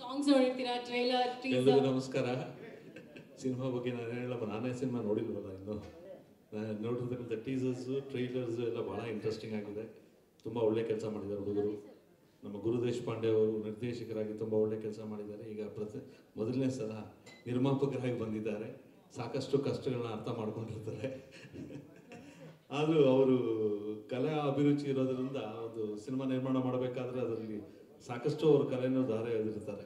Songs ನೋಡಿರ್ತೀರಾ, trailer, ಎಲ್ಲರಿಗೂ teaser? ನಮಸ್ಕಾರ. ಸಿನಿಮಾ ಬಗ್ಗೆ ನಾನು ಹೇಳಪ್ಪ, ನಾನೇ ಸಿನಿಮಾ ನೋಡಿಲ್ವಲ್ಲ ಇನ್ನು. ನಾನು ನೋಡಿರ್ತಕ್ಕಂಥ ಟೀಸರ್ಸು, ಟ್ರೈಲರ್ಸು ಎಲ್ಲ ಭಾಳ ಇಂಟ್ರೆಸ್ಟಿಂಗ್ ಆಗಿದೆ. ತುಂಬ ಒಳ್ಳೆ ಕೆಲಸ ಮಾಡಿದ್ದಾರೆ ಹುಡುಗರು. ನಮ್ಮ ಗುರು ದೇಶಪಾಂಡೆ ಅವರು ನಿರ್ದೇಶಕರಾಗಿ ತುಂಬ ಒಳ್ಳೆ ಕೆಲಸ ಮಾಡಿದ್ದಾರೆ. ಈಗ ಮೊದಲನೇ ಸಲ ನಿರ್ಮಾಪಕರಾಗಿ ಬಂದಿದ್ದಾರೆ. ಸಾಕಷ್ಟು ಕಷ್ಟಗಳನ್ನ ಅರ್ಥ ಮಾಡ್ಕೊಂಡಿರ್ತಾರೆ. ಆದರೂ ಅವರು ಕಲಾ ಅಭಿರುಚಿ ಇರೋದ್ರಿಂದ ಒಂದು ಸಿನಿಮಾ ನಿರ್ಮಾಣ ಮಾಡಬೇಕಾದ್ರೆ ಅದರಲ್ಲಿ ಸಾಕಷ್ಟು ಅವರು ಕಲೆಯನ್ನು ದಾರೆ ಎಳೆದಿರ್ತಾರೆ.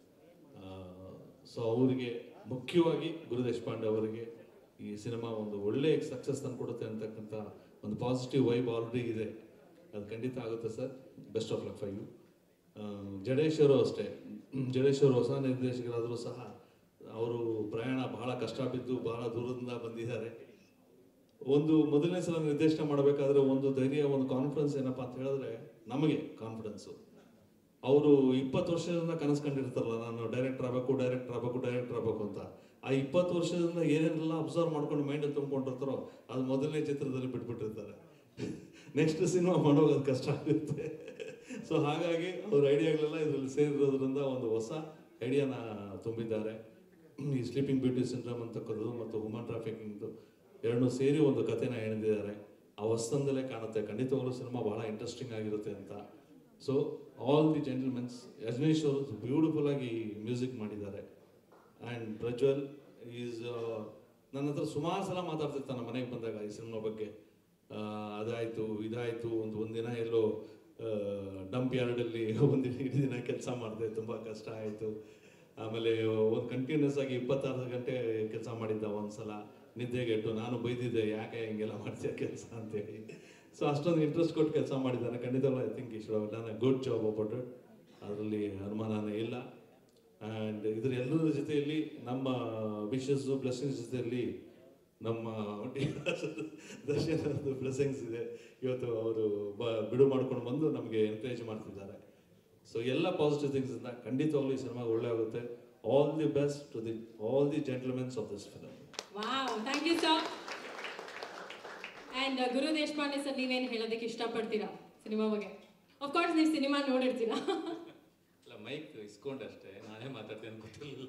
ಸೊ ಅವರಿಗೆ ಮುಖ್ಯವಾಗಿ ಗುರು ದೇಶಪಾಂಡೆ ಅವರಿಗೆ ಈ ಸಿನಿಮಾ ಒಂದು ಒಳ್ಳೆ ಸಕ್ಸಸ್ ತಂದು ಕೊಡುತ್ತೆ ಅಂತಕ್ಕಂಥ ಒಂದು ಪಾಸಿಟಿವ್ ವೈಬ್ ಆಲ್ರೆಡಿ ಇದೆ. ಅದು ಖಂಡಿತ ಆಗುತ್ತೆ sir. Best of luck for you. Jadesh ಅವರು ಅಷ್ಟೇ. ಜಡೇಶ್ ಅವರು ಹೊಸ ನಿರ್ದೇಶಕರಾದರೂ ಸಹ ಅವರು ಪ್ರಯಾಣ ಬಹಳ ಕಷ್ಟ ಬಿದ್ದು ಬಹಳ ದೂರದಿಂದ ಬಂದಿದ್ದಾರೆ. ಒಂದು ಮೊದಲನೇ ಸಲ ನಿರ್ದೇಶನ ಮಾಡಬೇಕಾದ್ರೆ ಒಂದು ಧೈರ್ಯ, ಒಂದು ಕಾನ್ಫಿಡೆನ್ಸ್ ಏನಪ್ಪ ಅಂತ ಹೇಳಿದ್ರೆ ನಮಗೆ ಕಾನ್ಫಿಡೆನ್ಸು. ಅವರು 20 ವರ್ಷದಿಂದ ಕನಸು ಕಂಡಿರ್ತಾರಲ್ಲ, ನಾನು ಡೈರೆಕ್ಟರ್ ಆಗಬೇಕು ಅಂತ. ಆ 20 ವರ್ಷದಿಂದ ಏನೇನೆಲ್ಲ ಅಬ್ಸರ್ವ್ ಮಾಡ್ಕೊಂಡು ಮೈಂಡಲ್ಲಿ ತುಂಬಿಕೊಂಡಿರ್ತಾರೋ ಅದು ಮೊದಲನೇ ಚಿತ್ರದಲ್ಲಿ ಬಿಟ್ಬಿಟ್ಟಿರ್ತಾರೆ. ನೆಕ್ಸ್ಟ್ ಸಿನಿಮಾ ಮಾಡೋದು ಕಷ್ಟ ಆಗುತ್ತೆ. ಸೊ ಹಾಗಾಗಿ ಅವ್ರ ಐಡಿಯಾಗಳೆಲ್ಲ ಇದರಲ್ಲಿ ಸೇರಿರೋದ್ರಿಂದ ಒಂದು ಹೊಸ ಐಡಿಯಾನ ತುಂಬಿದ್ದಾರೆ. ಈ ಸ್ಲೀಪಿಂಗ್ ಬ್ಯೂಟಿ ಸಿಂಡ್ರೋಮ್ ಅಂತಕ್ಕಂಥದ್ದು ಮತ್ತು ಹ್ಯೂಮನ್ ಟ್ರಾಫಿಕಿಂಗ್ದು ಎರಡನ್ನೂ ಸೇರಿ ಒಂದು ಕಥೆನ ಎಳೆದಿದ್ದಾರೆ. ಆ ಹೊಸದಲ್ಲೇ ಕಾಣುತ್ತೆ. ಖಂಡಿತವಾಗ್ಲೂ ಸಿನಿಮಾ ಬಹಳ ಇಂಟ್ರೆಸ್ಟಿಂಗ್ ಆಗಿರುತ್ತೆ ಅಂತ. So all the gentlemens, Yajnesh ಅವರು ಬ್ಯೂಟಿಫುಲ್ ಆಗಿ ಮ್ಯೂಸಿಕ್ ಮಾಡಿದ್ದಾರೆ. ಆ್ಯಂಡ್ ಪ್ರಜ್ವಲ್ ಈಸ್ ನನ್ನ ಹತ್ರ ಸುಮಾರು ಸಲ ಮಾತಾಡ್ತಿರ್ತಾನೆ ಮನೆಗೆ ಬಂದಾಗ ಈ ಸಿನಿಮಾ ಬಗ್ಗೆ. ಅದಾಯಿತು ಇದಾಯಿತು, ಒಂದಿನ ಎಲ್ಲೋ ಡಂಪ್ ಯಾರ್ಡಲ್ಲಿ ಇಡೀ ದಿನ ಕೆಲಸ ಮಾಡಿದೆ, ತುಂಬ ಕಷ್ಟ ಆಯಿತು. ಆಮೇಲೆ ಒಂದು ಕಂಟಿನ್ಯೂಸ್ ಆಗಿ 26 ಗಂಟೆ ಕೆಲಸ ಮಾಡಿದ್ದ. ಒಂದ್ಸಲ ನಿದ್ದೆಗೆಟ್ಟು ನಾನು ಬೈದಿದ್ದೆ, ಯಾಕೆ ಹಿಂಗೆಲ್ಲ ಮಾಡ್ತೀಯ ಕೆಲಸ ಅಂತೇಳಿ. ಸೊ ಅಷ್ಟೊಂದು ಇಂಟ್ರೆಸ್ಟ್ ಕೊಟ್ಟು ಕೆಲಸ ಮಾಡಿದ್ದಾನೆ. ಖಂಡಿತವಲ್ಲ ಐ ಥಿಂಕ್ ಇಷ್ಟು done a good job about it. ಅದರಲ್ಲಿ ಅನುಮಾನನೇ ಇಲ್ಲ. ಆ್ಯಂಡ್ ಇದ್ರ ಎಲ್ಲರ ಜೊತೆಯಲ್ಲಿ ನಮ್ಮ ವಿಶಸ್ಸು ಬ್ಲೆಸ್ಸಿಂಗ್ಸ್ ಜೊತೆಯಲ್ಲಿ ನಮ್ಮ ದರ್ಶನದ ಬ್ಲೆಸ್ಸಿಂಗ್ಸ್ ಇದೆ. ಇವತ್ತು ಅವರು ಬಿಡು ಮಾಡ್ಕೊಂಡು ಬಂದು ನಮಗೆ ಎನ್ಕರೇಜ್ ಮಾಡ್ತಿದ್ದಾರೆ. ಸೊ ಎಲ್ಲ ಪಾಸಿಟಿವ್ ಥಿಂಗ್ಸ್ ಇಂದ ಖಂಡಿತವಾಗ್ಲೂ ಈ ಸಿನಿಮಾ ಒಳ್ಳೆ ಆಗುತ್ತೆ. All the best to all the gentlemens of this film. Wow, thank you sir. And Guru Deshpande sir, ನೀವೇನು ಹೇಳೋದಕ್ಕೆ ಇಷ್ಟಪಡ್ತೀರಾ ಸಿನಿಮಾ ಬಗ್ಗೆ? ಅಫ್ಕೋರ್ಸ್ ನೀವು ಸಿನಿಮಾ ನೋಡಿರ್ತೀರಾ. ಅಲ್ಲ, ಮೈಕ್ ಇಸ್ಕೊಂಡಷ್ಟೇ, ನಾನೇ ಮಾತಾಡ್ತೇನೆ ಗೊತ್ತಿಲ್ಲ.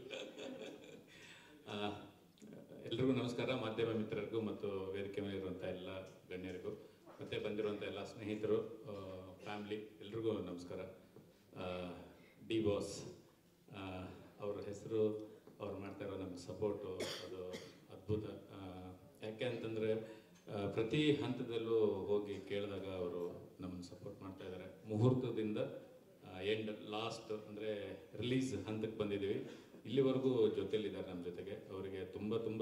ಎಲ್ರಿಗೂ ನಮಸ್ಕಾರ. ಮಾಧ್ಯಮ ಮಿತ್ರರಿಗೂ ಮತ್ತು ವೇದಿಕೆ ಮೇಲೆ ಇರುವಂಥ ಎಲ್ಲ ಗಣ್ಯರಿಗೂ ಮತ್ತೆ ಬಂದಿರುವಂಥ ಎಲ್ಲ ಸ್ನೇಹಿತರು, ಫ್ಯಾಮ್ಲಿ ಎಲ್ರಿಗೂ ನಮಸ್ಕಾರ. ಡಿ ಬಾಸ್ ಅವ್ರ ಹೆಸರು, ಅವ್ರು ಮಾಡ್ತಾ ಇರೋ ನಮ್ಗೆ ಸಪೋರ್ಟು ಅದು ಅದ್ಭುತ. ಯಾಕೆ ಅಂತಂದರೆ ಪ್ರತಿ ಹಂತದಲ್ಲೂ ಹೋಗಿ ಕೇಳಿದಾಗ ಅವರು ನಮ್ಮನ್ನು ಸಪೋರ್ಟ್ ಮಾಡ್ತಾ ಇದ್ದಾರೆ. ಮುಹೂರ್ತದಿಂದ ಎಂಡ್ ಲಾಸ್ಟ್ ಅಂದರೆ ರಿಲೀಸ್ ಹಂತಕ್ಕೆ ಬಂದಿದ್ದೀವಿ. ಇಲ್ಲಿವರೆಗೂ ಜೊತೆಯಲ್ಲಿದ್ದಾರೆ ನಮ್ಮ ಜೊತೆಗೆ. ಅವರಿಗೆ ತುಂಬ ತುಂಬ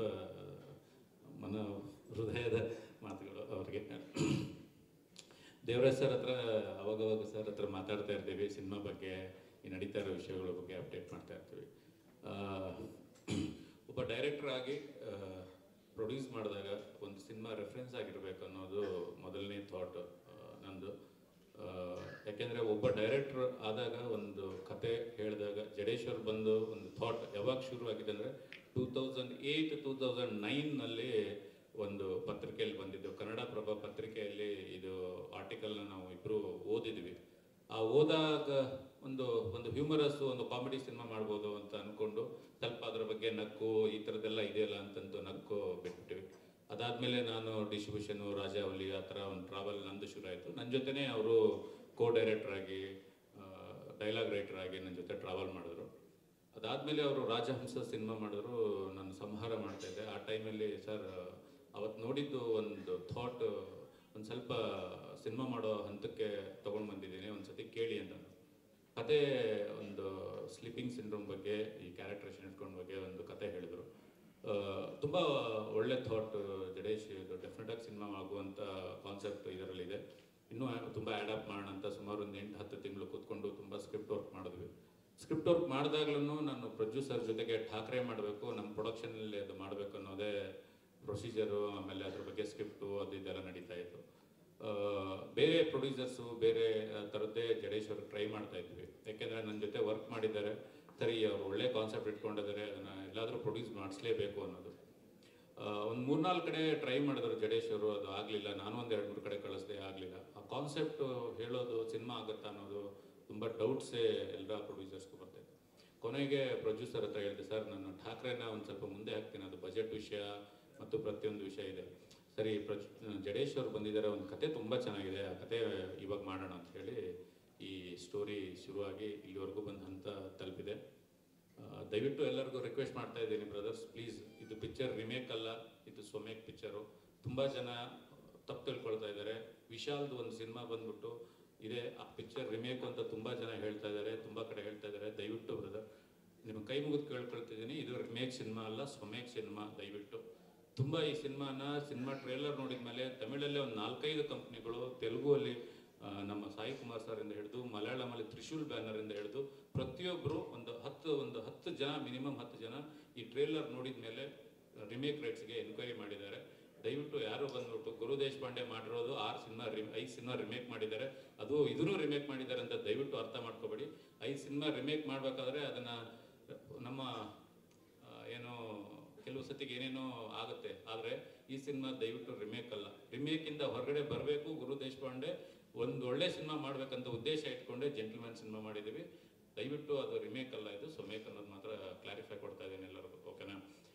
ಹೃದಯದ ಮಾತುಗಳು ಅವರಿಗೆ. ದೇವರಾಜ್ ಸರ್ ಹತ್ರ ಅವಾಗವಾಗ ಸರ್ ಹತ್ರ ಮಾತಾಡ್ತಾ ಇರ್ತೀವಿ ಸಿನಿಮಾ ಬಗ್ಗೆ, ಈ ನಡೀತಾ ಇರೋ ವಿಷಯಗಳ ಬಗ್ಗೆ ಅಪ್ಡೇಟ್ ಮಾಡ್ತಾ ಇರ್ತೀವಿ. ಒಬ್ಬ ಡೈರೆಕ್ಟರ್ ಆಗಿ ಪ್ರೊಡ್ಯೂಸ್ ಮಾಡಿದಾಗ ಒಂದು ಸಿನಿಮಾ ರೆಫರೆನ್ಸ್ ಆಗಿರಬೇಕು ಅನ್ನೋದು ಮೊದಲನೇ ಥಾಟ್ ನಂದು. ಯಾಕೆಂದರೆ ಒಬ್ಬ ಡೈರೆಕ್ಟರ್ ಆದಾಗ ಒಂದು ಕತೆ ಹೇಳಿದಾಗ ಜಡೇಶ್ವರ್ ಬಂದು ಒಂದು ಥಾಟ್ ಯಾವಾಗ ಶುರುವಾಗಿದೆ ಅಂದರೆ 2008-2009ನಲ್ಲಿ ಒಂದು ಪತ್ರಿಕೆಯಲ್ಲಿ ಬಂದಿದ್ದು, ಕನ್ನಡಪ್ರಭ ಪತ್ರಿಕೆಯಲ್ಲಿ ಇದು ಆರ್ಟಿಕಲ್ನ ನಾವು ಇಬ್ಬರು ಓದಿದ್ವಿ. ಆ ಓದಾಗ ಒಂದು ಹ್ಯೂಮರಸ್ ಒಂದು ಕಾಮಿಡಿ ಸಿನಿಮಾ ಮಾಡ್ಬೋದು ಅಂತ ಅಂದ್ಕೊಂಡು ಸ್ವಲ್ಪ ಅದರ ಬಗ್ಗೆ ನಕ್ಕು ಈ ಥರದ್ದೆಲ್ಲ ಇದೆಯಲ್ಲ ಅಂತಂದು ನಕ್ಕು ಬಿಟ್ಬಿಟ್ಟಿವಿ. ಅದಾದಮೇಲೆ ನಾನು ಡಿಸ್ಟ್ರಿಬ್ಯೂಷನು, ರಾಜಾವಲಿ ಆ ಥರ ಒಂದು ಟ್ರಾವೆಲ್ ನಂದು ಶುರು ಆಯಿತು. ನನ್ನ ಜೊತೆನೇ ಅವರು ಕೋ ಡೈರೆಕ್ಟರ್ ಆಗಿ, ಡೈಲಾಗ್ ರೈಟರ್ ಆಗಿ ನನ್ನ ಜೊತೆ ಟ್ರಾವೆಲ್ ಮಾಡಿದ್ರು. ಅದಾದಮೇಲೆ ಅವರು ರಾಜಹಂಸ ಸಿನಿಮಾ ಮಾಡಿದ್ರು, ನಾನು ಸಂಹಾರ ಮಾಡ್ತಾಯಿದ್ದೆ. ಆ ಟೈಮಲ್ಲಿ ಸರ್ ಅವತ್ತು ನೋಡಿದ್ದು ಒಂದು ಥಾಟ್ ಒಂದು ಸ್ವಲ್ಪ ಸಿನಿಮಾ ಮಾಡೋ ಹಂತಕ್ಕೆ ತೊಗೊಂಡು ಬಂದಿದ್ದೀನಿ, ಒಂದು ಸತಿ ಕೇಳಿ ಅಂತ. ಕತೆ ಒಂದು ಸ್ಲೀಪಿಂಗ್ ಸಿಂಡ್ರೋಮ್ ಬಗ್ಗೆ, ಈ ಕ್ಯಾರೆಕ್ಟರೇಷನ್ ಇಟ್ಕೊಂಡ ಬಗ್ಗೆ ಒಂದು ಕತೆ ಹೇಳಿದರು. ತುಂಬ ಒಳ್ಳೆ ಥಾಟ್ ಜಡೇಶ್. ಇದು ಡೆಫಿನೆಟಾಗಿ ಸಿನಿಮಾ ಆಗುವಂಥ ಕಾನ್ಸೆಪ್ಟ್ ಇದರಲ್ಲಿದೆ. ಇನ್ನೂ ತುಂಬ ಆ್ಯಡಾಪ್ಟ್ ಮಾಡೋಣ ಅಂತ ಸುಮಾರು ಒಂದು 8-10 ತಿಂಗಳು ಕೂತ್ಕೊಂಡು ತುಂಬ ಸ್ಕ್ರಿಪ್ಟ್ ವರ್ಕ್ ಮಾಡಿದ್ವಿ. ಸ್ಕ್ರಿಪ್ಟ್ ವರ್ಕ್ ಮಾಡಿದಾಗ್ಲೂ ನಾನು ಪ್ರೊಡ್ಯೂಸರ್ ಜೊತೆಗೆ ಠಾಕ್ರೆ ಮಾಡಬೇಕು, ನಮ್ಮ ಪ್ರೊಡಕ್ಷನಲ್ಲಿ ಅದು ಮಾಡಬೇಕು ಅನ್ನೋದೇ ಪ್ರೊಸೀಜರು. ಆಮೇಲೆ ಅದ್ರ ಬಗ್ಗೆ ಸ್ಕ್ರಿಪ್ಟು ಅದು ಇದೆಲ್ಲ ನಡೀತಾ ಇತ್ತು. ಬೇರೆ ಪ್ರೊಡ್ಯೂಸರ್ಸು ಬೇರೆ ಥರದ್ದೇ ಜಡೇಶ್ವರ್ ಟ್ರೈ ಮಾಡ್ತಾ ಇದ್ವಿ. ಯಾಕೆಂದರೆ ನನ್ನ ಜೊತೆ ವರ್ಕ್ ಮಾಡಿದ್ದಾರೆ, ಸರಿ ಅವರು ಒಳ್ಳೆ ಕಾನ್ಸೆಪ್ಟ್ ಇಟ್ಕೊಂಡಿದ್ದಾರೆ, ಅದನ್ನು ಎಲ್ಲಾದರೂ ಪ್ರೊಡ್ಯೂಸ್ ಮಾಡಿಸ್ಲೇಬೇಕು ಅನ್ನೋದು. ಒಂದು 3-4 ಕಡೆ ಟ್ರೈ ಮಾಡಿದ್ರು ಜಡೇಶ್ವರು, ಅದು ಆಗಲಿಲ್ಲ. ನಾನು ಒಂದು 2-3 ಕಡೆ ಕಳಿಸ್ದೆ, ಆಗಲಿಲ್ಲ. ಆ ಕಾನ್ಸೆಪ್ಟು ಹೇಳೋದು ಸಿನಿಮಾ ಆಗುತ್ತಾ ಅನ್ನೋದು ತುಂಬ ಡೌಟ್ಸೇ ಎಲ್ಲ ಪ್ರೊಡ್ಯೂಸರ್ಸ್ಗೂ ಬರ್ತಾಯಿತ್ತು. ಕೊನೆಗೆ ಪ್ರೊಡ್ಯೂಸರ್ ಹತ್ರ ಹೇಳಿದೆ, ಸರ್ ನಾನು ಠಾಕ್ರೆನ ಒಂದು ಸ್ವಲ್ಪ ಮುಂದೆ ಹಾಕ್ತೀನಿ, ಅದು ಬಜೆಟ್ ವಿಷಯ ಮತ್ತು ಪ್ರತಿಯೊಂದು ವಿಷಯ ಇದೆ. ಸರಿ, ಜಡೇಶ್ ಅವ್ರು ಬಂದಿದ್ದಾರೆ, ಒಂದು ಕತೆ ತುಂಬ ಚೆನ್ನಾಗಿದೆ, ಆ ಕತೆ ಇವಾಗ ಮಾಡೋಣ ಅಂತ ಹೇಳಿ ಈ ಸ್ಟೋರಿ ಶುರುವಾಗಿ ಇಲ್ಲಿವರೆಗೂ ಬಂದ ಹಂತ ತಲುಪಿದೆ. ದಯವಿಟ್ಟು ಎಲ್ಲರಿಗೂ ರಿಕ್ವೆಸ್ಟ್ ಮಾಡ್ತಾ ಇದ್ದೀನಿ, ಬ್ರದರ್ಸ್ ಪ್ಲೀಸ್, ಇದು ಪಿಕ್ಚರ್ ರಿಮೇಕ್ ಅಲ್ಲ, ಇದು ಸ್ವಮೇಕ್ ಪಿಕ್ಚರು. ತುಂಬ ಜನ ತಪ್ಪು ತಿಳ್ಕೊಳ್ತಾ ಇದ್ದಾರೆ. ವಿಶಾಲ್ದು ಒಂದು ಸಿನಿಮಾ ಬಂದ್ಬಿಟ್ಟು ಇದೆ, ಆ ಪಿಕ್ಚರ್ ರಿಮೇಕ್ ಅಂತ ತುಂಬ ಜನ ಹೇಳ್ತಾ ಇದ್ದಾರೆ, ತುಂಬ ಕಡೆ ಹೇಳ್ತಾ ಇದ್ದಾರೆ. ದಯವಿಟ್ಟು ಬ್ರದರ್ ನಿಮ್ಮ ಕೈ ಮುಗಿದು ಕೇಳ್ಕೊಳ್ತಿದ್ದೀನಿ, ಇದು ರಿಮೇಕ್ ಸಿನಿಮಾ ಅಲ್ಲ, ಸ್ವಮೇಕ್ ಸಿನಿಮಾ. ದಯವಿಟ್ಟು ತುಂಬ ಈ ಸಿನಿಮಾ ಟ್ರೇಲರ್ ನೋಡಿದ ಮೇಲೆ ತಮಿಳಲ್ಲೇ ಒಂದು 4-5 ಕಂಪ್ನಿಗಳು, ತೆಲುಗುವಲ್ಲಿ ನಮ್ಮ ಸಾಯಿ ಕುಮಾರ್ ಸರ್ ಇಂದ ಹಿಡಿದು, ಮಲಯಾಳಮಲ್ಲಿ ತ್ರಿಶೂಲ್ ಬ್ಯಾನರ್ ಇಂದ ಹಿಡಿದು ಪ್ರತಿಯೊಬ್ಬರು ಒಂದು 10 ಜನ, ಮಿನಿಮಮ್ 10 ಜನ ಈ ಟ್ರೇಲರ್ ನೋಡಿದ ಮೇಲೆ ರಿಮೇಕ್ ರೈಟ್ಸ್ಗೆ ಎನ್ಕ್ವೈರಿ ಮಾಡಿದ್ದಾರೆ. ದಯವಿಟ್ಟು ಯಾರು ಬಂದ್ಬಿಟ್ಟು ಗುರು ದೇಶಪಾಂಡೆ ಮಾಡಿರೋದು 5 ಸಿನಿಮಾ ರಿಮೇಕ್ ಮಾಡಿದ್ದಾರೆ, ಅದು ಇದನ್ನು ರಿಮೇಕ್ ಮಾಡಿದ್ದಾರೆ ಅಂತ ದಯವಿಟ್ಟು ಅರ್ಥ ಮಾಡ್ಕೋಬೇಡಿ. 5 ಸಿನಿಮಾ ರಿಮೇಕ್ ಮಾಡಬೇಕಾದ್ರೆ ಅದನ್ನು ನಮ್ಮ ಏನೋ ಕೆಲವು ಸತಿಗೆ ಏನೇನೋ ಆಗುತ್ತೆ, ಆದರೆ ಈ ಸಿನಿಮಾ ದಯವಿಟ್ಟು ರಿಮೇಕ್ ಅಲ್ಲ. ರಿಮೇಕಿಂದ ಹೊರಗಡೆ ಬರಬೇಕು. ಗುರು ದೇಶಪಾಂಡೆ ಒಂದು ಒಳ್ಳೆ ಸಿನಿಮಾ ಮಾಡಬೇಕಂತ ಉದ್ದೇಶ ಇಟ್ಕೊಂಡೆ ಜೆಂಟಲ್ಮ್ಯಾನ್ ಸಿನಿಮಾ ಮಾಡಿದ್ದೀವಿ. ದಯವಿಟ್ಟು ಅದು ರಿಮೇಕ್ ಅಲ್ಲ, ಇದು ಸ್ವಮೇಕ್ ಅನ್ನೋದು ಮಾತ್ರ ಕ್ಲಾರಿಫೈ ಕೊಡ್ತಾ ಇದ್ದೀನಿ ಎಲ್ಲರಿಗೂ, ಓಕೆನಾ?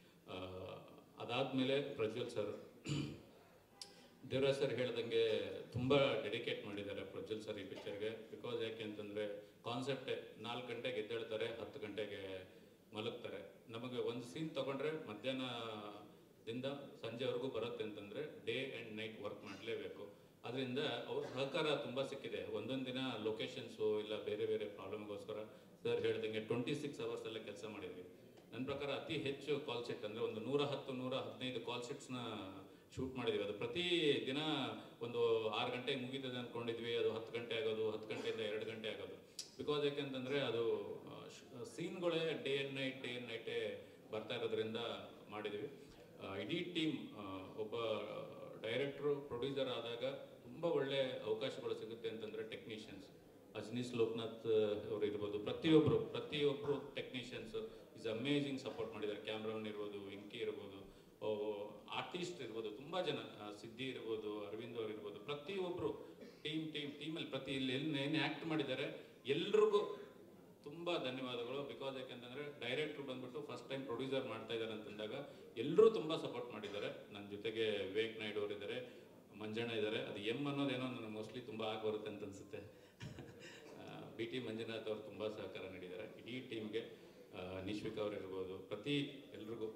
ಅದಾದಮೇಲೆ ಪ್ರಜ್ವಲ್ ಸರ್, ದೇವರಾಜ್ ಸರ್ ಹೇಳ್ದಂಗೆ ತುಂಬ ಡೆಡಿಕೇಟ್ ಮಾಡಿದ್ದಾರೆ ಪ್ರಜ್ವಲ್ ಸರ್ ಈ ಪಿಕ್ಚರ್ಗೆ. ಬಿಕಾಸ್ ಯಾಕೆ ಅಂತಂದರೆ ಕಾನ್ಸೆಪ್ಟೇ 4 ಗಂಟೆಗೆ ಎದ್ದೇಳ್ತಾರೆ, 10 ಗಂಟೆಗೆ ಮಲಗ್ತಾರೆ. ನಮಗೆ ಒಂದು ಸೀನ್ ತೊಗೊಂಡ್ರೆ ಮಧ್ಯಾಹ್ನದಿಂದ ಸಂಜೆವರೆಗೂ ಬರುತ್ತೆ ಅಂತಂದರೆ ಡೇ ಆ್ಯಂಡ್ ನೈಟ್ ವರ್ಕ್ ಮಾಡಲೇಬೇಕು. ಅದರಿಂದ ಅವ್ರ ಸಹಕಾರ ತುಂಬ ಸಿಕ್ಕಿದೆ. ಒಂದೊಂದು ದಿನ ಲೊಕೇಶನ್ಸು ಇಲ್ಲ ಬೇರೆ ಬೇರೆ ಪ್ರಾಬ್ಲಮ್ಗೋಸ್ಕರ ಸರ್ ಹೇಳ್ದಂಗೆ 26 hours ಎಲ್ಲ ಕೆಲಸ ಮಾಡಿದ್ವಿ. ನನ್ನ ಪ್ರಕಾರ ಅತಿ ಹೆಚ್ಚು ಕಾಲ್ ಶೀಟ್ ಅಂದರೆ ಒಂದು 110-115 ಕಾಲ್ ಶೀಟ್ಸ್ನ ಶೂಟ್ ಮಾಡಿದ್ವಿ. ಅದು ಪ್ರತಿ ದಿನ ಒಂದು 6 ಗಂಟೆಗೆ ಮುಗೀತದೆ ಅಂದ್ಕೊಂಡಿದ್ವಿ, ಅದು 10 ಗಂಟೆ ಆಗೋದು, 10 ಗಂಟೆಯಿಂದ 2 ಗಂಟೆ ಆಗೋದು. ಬಿಕಾಸ್ ಯಾಕೆಂತಂದರೆ ಅದು ಸೀನ್ಗಳೇ ಡೇ ಆ್ಯಂಡ್ ನೈಟೇ ಬರ್ತಾ ಇರೋದ್ರಿಂದ ಮಾಡಿದ್ವಿ. ಇಡೀ ಟೀಮ್, ಒಬ್ಬ ಡೈರೆಕ್ಟ್ರು ಪ್ರೊಡ್ಯೂಸರ್ ಆದಾಗ ತುಂಬ ಒಳ್ಳೆ ಅವಕಾಶಗಳು ಸಿಗುತ್ತೆ ಅಂತಂದರೆ ಟೆಕ್ನಿಷಿಯನ್ಸ್, ಅಜ್ನೀಸ್ ಲೋಕನಾಥ್ ಅವರು ಇರ್ಬೋದು, ಪ್ರತಿಯೊಬ್ಬರು ಟೆಕ್ನಿಷಿಯನ್ಸ್ ಈಸ್ ಅಮೇಝಿಂಗ್ ಸಪೋರ್ಟ್ ಮಾಡಿದ್ದಾರೆ. ಕ್ಯಾಮ್ರಾಮನ್ ಇರ್ಬೋದು, ವೆಂಕಿ ಇರ್ಬೋದು, ಆರ್ಟಿಸ್ಟ್ ಇರ್ಬೋದು, ತುಂಬ ಜನ, ಸಿದ್ದಿ ಇರ್ಬೋದು, ಅರವಿಂದ್ ಅವ್ರು ಇರ್ಬೋದು, ಪ್ರತಿಯೊಬ್ಬರು ಟೀಮಲ್ಲಿ ಇಲ್ಲಿ ಏನು ಆ್ಯಕ್ಟ್ ಮಾಡಿದ್ದಾರೆ ಎಲ್ರಿಗೂ ತುಂಬ ಧನ್ಯವಾದಗಳು. ಬಿಕಾಸ್ ಯಾಕೆಂತಂದರೆ ಡೈರೆಕ್ಟ್ರು ಬಂದ್ಬಿಟ್ಟು ಫಸ್ಟ್ ಟೈಮ್ ಪ್ರೊಡ್ಯೂಸರ್ ಮಾಡ್ತಾ ಇದ್ದಾರೆ ಅಂತಂದಾಗ ಎಲ್ಲರೂ ತುಂಬ ಸಪೋರ್ಟ್ ಮಾಡಿದ್ದಾರೆ. ನನ್ನ ಜೊತೆಗೆ ವಿವೇಕ್ ನಾಯ್ಡು ಅವರು ಇದ್ದಾರೆ, ಮಂಜಣ್ಣ ಇದ್ದಾರೆ. ಅದು ಅನ್ನೋದೇನೋ ನನಗೆ ಮೋಸ್ಟ್ಲಿ ತುಂಬ ಆಗಿ ಬರುತ್ತೆ ಅಂತ ಅನಿಸುತ್ತೆ. BT ಮಂಜುನಾಥ್ ಅವರು ತುಂಬ ಸಹಕಾರ ನೀಡಿದ್ದಾರೆ ಇಡೀ ಟೀಮ್ಗೆ. ನಿಶ್ವಿಕ್ ಅವರು ಇರ್ಬೋದು, ಎಲ್ರಿಗೂ